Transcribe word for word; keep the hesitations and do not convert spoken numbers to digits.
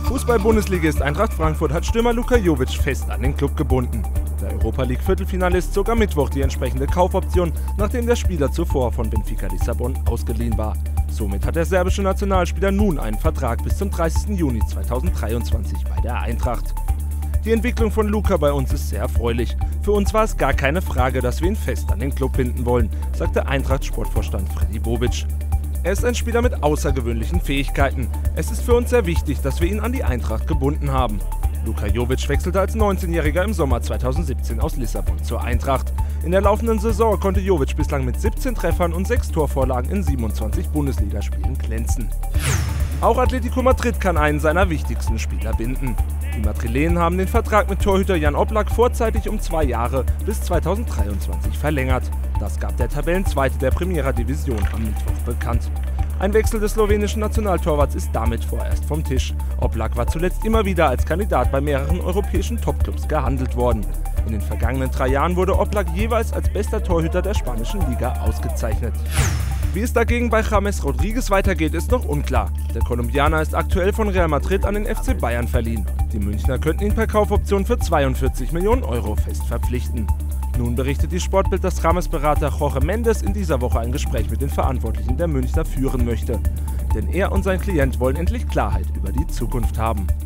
Fußball-Bundesligist Eintracht Frankfurt hat Stürmer Luka Jovic fest an den Club gebunden. Der Europa-League-Viertelfinalist zog am Mittwoch die entsprechende Kaufoption, nachdem der Spieler zuvor von Benfica Lissabon ausgeliehen war. Somit hat der serbische Nationalspieler nun einen Vertrag bis zum dreißigsten Juni zweitausenddreiundzwanzig bei der Eintracht. Die Entwicklung von Luka bei uns ist sehr erfreulich. Für uns war es gar keine Frage, dass wir ihn fest an den Club binden wollen, sagte Eintracht-Sportvorstand Freddy Bobic. Er ist ein Spieler mit außergewöhnlichen Fähigkeiten. Es ist für uns sehr wichtig, dass wir ihn an die Eintracht gebunden haben. Luka Jovic wechselte als neunzehnjähriger im Sommer zweitausendsiebzehn aus Lissabon zur Eintracht. In der laufenden Saison konnte Jovic bislang mit siebzehn Treffern und sechs Torvorlagen in siebenundzwanzig Bundesligaspielen glänzen. Auch Atletico Madrid kann einen seiner wichtigsten Spieler binden. Die Madrilenen haben den Vertrag mit Torhüter Jan Oblak vorzeitig um zwei Jahre bis zweitausenddreiundzwanzig verlängert. Das gab der Tabellenzweite der Primera Division am Mittwoch bekannt. Ein Wechsel des slowenischen Nationaltorwarts ist damit vorerst vom Tisch. Oblak war zuletzt immer wieder als Kandidat bei mehreren europäischen Topclubs gehandelt worden. In den vergangenen drei Jahren wurde Oblak jeweils als bester Torhüter der spanischen Liga ausgezeichnet. Wie es dagegen bei James Rodriguez weitergeht, ist noch unklar. Der Kolumbianer ist aktuell von Real Madrid an den F C Bayern verliehen. Die Münchner könnten ihn per Kaufoption für zweiundvierzig Millionen Euro fest verpflichten. Nun berichtet die Sportbild, dass James-Berater Jorge Mendes in dieser Woche ein Gespräch mit den Verantwortlichen der Münchner führen möchte. Denn er und sein Klient wollen endlich Klarheit über die Zukunft haben.